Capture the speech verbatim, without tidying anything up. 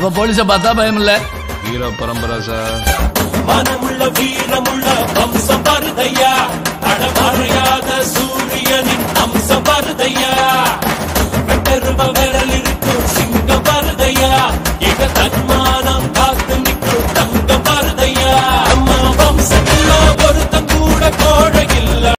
அப்ப போலீஸ பார்த்தா பயம் இல்ல. வீர பரம்பரை சார். மனமுள்ள வீரமுள்ள வம்சம் வருதையா, அடமறையாத சூரியனின் அம்சம் வருதையா, வெட்டருவ விரல் இருக்கும் சிங்கம் வருதையா, எங்க தன்ம